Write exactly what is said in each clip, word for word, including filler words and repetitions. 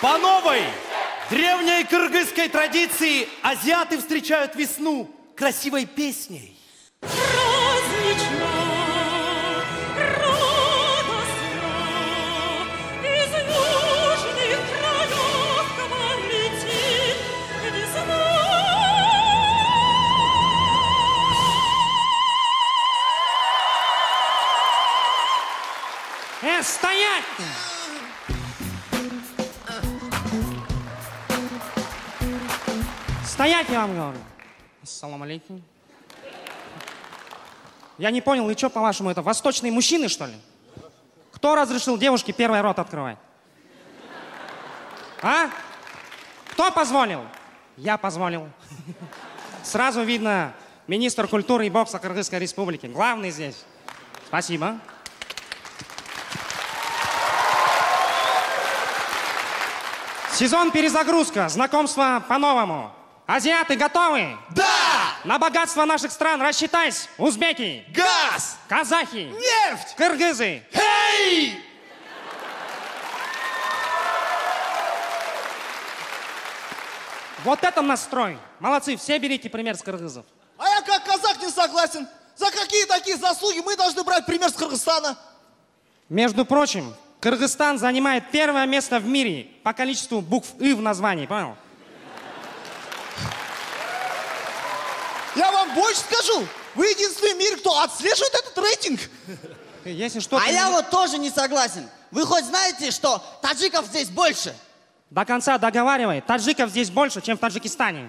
По новой древней кыргызской традиции азиаты встречают весну красивой песней. Э, стоять! Стоять, я вам говорю. Ассаламу алейкум. Я не понял, и что, по-вашему, это восточные мужчины, что ли? Кто разрешил девушке первый рот открывать? А? Кто позволил? Я позволил. Сразу видно, министр культуры и бокса Кыргызской республики. Главный здесь. Спасибо. Сезон перезагрузка, знакомство по-новому. Азиаты готовы? Да! На богатство наших стран рассчитайся. Узбеки. Газ! Казахи. Нефть! Кыргызы. Эй! Вот это настрой. Молодцы, все берите пример с кыргызов. А я как казах не согласен. За какие такие заслуги мы должны брать пример с Кыргызстана? Между прочим, Кыргызстан занимает первое место в мире по количеству букв «ы» в названии, понял? Я вам больше скажу. Вы единственный в мире, кто отслеживает этот рейтинг. Если что, А ты я не- вот тоже не согласен. Вы хоть знаете, что таджиков здесь больше? До конца договаривай. Таджиков здесь больше, чем в Таджикистане.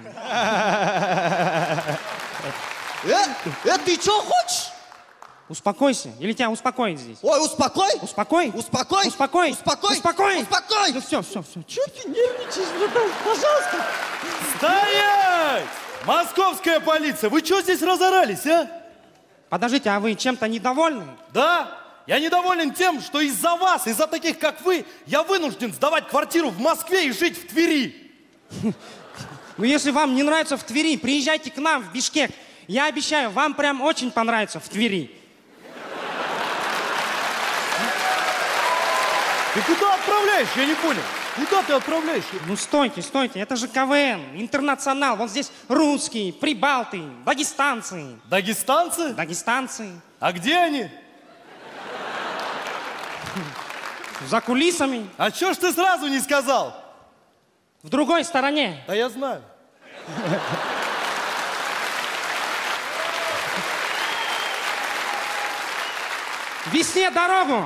Э, э, ты что хочешь? Успокойся. Или тебя успокоить здесь? Ой, успокой. Успокой. Успокой. Успокой. Успокой. Успокой. Успокой. Ну все, все, все. Чего ты нервничаешь, братан? Пожалуйста. Стоять! Московская полиция, вы что здесь разорались, а? Подождите, а вы чем-то недовольны? Да, я недоволен тем, что из-за вас, из-за таких, как вы, я вынужден сдавать квартиру в Москве и жить в Твери. Ну если вам не нравится в Твери, приезжайте к нам в Бишкек. Я обещаю, вам прям очень понравится в Твери. Ты куда отправляешь, я не понял. Куда ты отправляешь? Ну стойте, стойте, это же КВН, интернационал. Вот здесь русские, прибалты, дагестанцы. Дагестанцы? Дагестанцы. А где они? За кулисами. А чё ж ты сразу не сказал? В другой стороне. Да я знаю. Весне дорогу.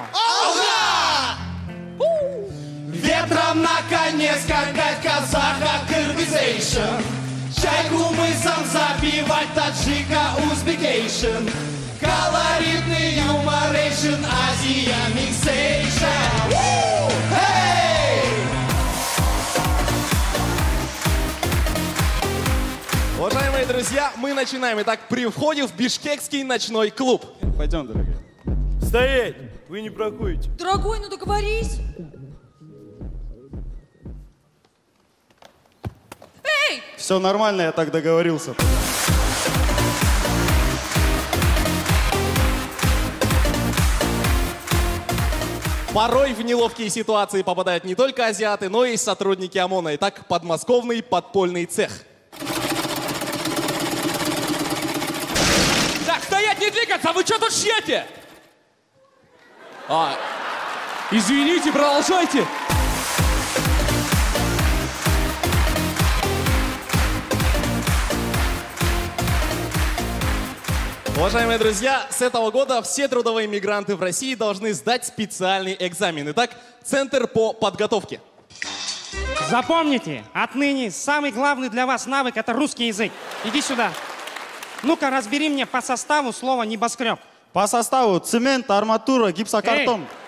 Ветром наконец, как казаха Кыргызейшн. Чайку мысом забивать таджика узбекейшн. Колоритный юморейшн, Азия миксейшн. Уважаемые друзья, мы начинаем. Итак, при входе в бишкекский ночной клуб. Пойдем, дорогие. Стоять! Вы не проходите. Дорогой, ну договорись. Эй! Все нормально, я так договорился. Порой в неловкие ситуации попадают не только азиаты, но и сотрудники ОМОНа. Итак, подмосковный подпольный цех. Так, стоять, не двигаться! Вы что тут шьете? А, извините, продолжайте. Уважаемые друзья, с этого года все трудовые мигранты в России должны сдать специальный экзамен. Итак, Центр по подготовке. Запомните, отныне самый главный для вас навык – это русский язык. Иди сюда. Ну-ка, разбери мне по составу слово «небоскреб». По составу цемент, арматура, гипсокартон. Эй!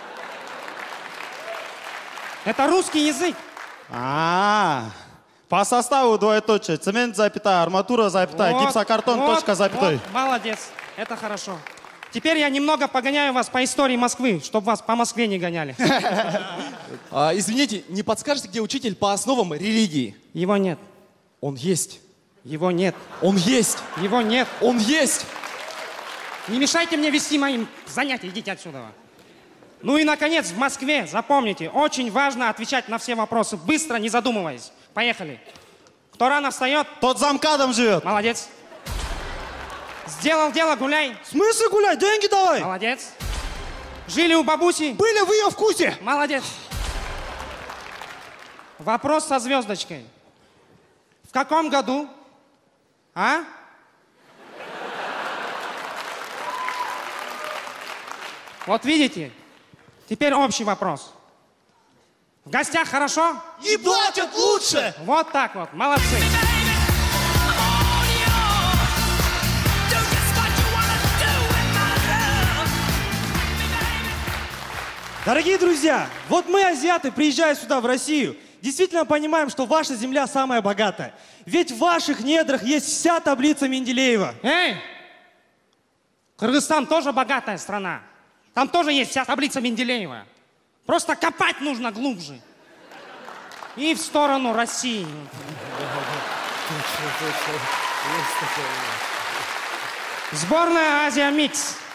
Это русский язык. А, -а, -а. По составу двоеточие. Цемент, запятая, арматура, запятая, Вот, гипсокартон, вот, точка, запятой. вот, молодец, это хорошо. Теперь я немного погоняю вас по истории Москвы, чтобы вас по Москве не гоняли. А, извините, не подскажете, где учитель по основам религии? Его нет. Он есть. Его нет. Он есть. Его нет. Он есть. Не мешайте мне вести моим занятия, идите отсюда. Ну и, наконец, в Москве, запомните, очень важно отвечать на все вопросы, быстро, не задумываясь. Поехали. Кто рано встает? Тот за МКАДом живет. Молодец. Сделал дело, гуляй. В смысле гулять? Деньги давай. Молодец. Жили у бабуси? Были в ее вкусе. Молодец. Вопрос со звездочкой. В каком году? А? Вот видите? Теперь общий вопрос. В гостях хорошо? И платят лучше. Вот так вот. Молодцы. Дорогие друзья, вот мы, азиаты, приезжая сюда, в Россию, действительно понимаем, что ваша земля самая богатая. Ведь в ваших недрах есть вся таблица Менделеева. Эй! Кыргызстан тоже богатая страна. Там тоже есть вся таблица Менделеева. Просто копать нужно глубже. И в сторону России. Сборная Азия Микс.